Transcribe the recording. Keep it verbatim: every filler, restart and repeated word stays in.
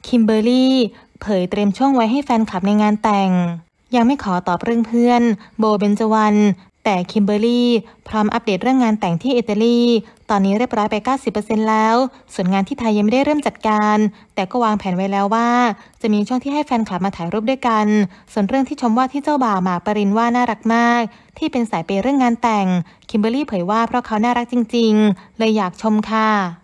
คิมเบอร์รี่เผยเตรียมช่วงไว้ให้แฟนคลับในงานแต่งยังไม่ขอตอบเรื่องเพื่อนโบเบญจวรรณแต่คิมเบอร์รี่พร้อมอัปเดตเรื่องงานแต่งที่อิตาลีตอนนี้เรียบร้อยไป เก้าสิบเปอร์เซ็นต์ แล้วส่วนงานที่ไทยยังไม่ได้เริ่มจัดการแต่ก็วางแผนไว้แล้วว่าจะมีช่วงที่ให้แฟนคลับมาถ่ายรูปด้วยกันส่วนเรื่องที่ชมว่าที่เจ้าบ่าวหมากปรินว่าน่ารักมากที่เป็นสายเปย์เรื่องงานแต่งคิมเบอร์รี่เผยว่าเพราะเขาน่ารักจริงๆเลยอยากชมค่ะ